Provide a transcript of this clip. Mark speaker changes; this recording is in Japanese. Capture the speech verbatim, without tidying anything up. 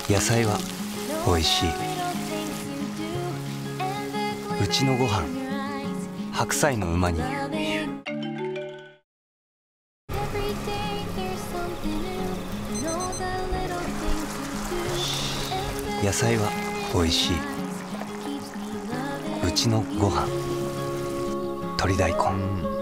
Speaker 1: 野菜はおいしい。うちのご飯白菜の旨煮。野菜はおいしい。うちのご飯鶏大根。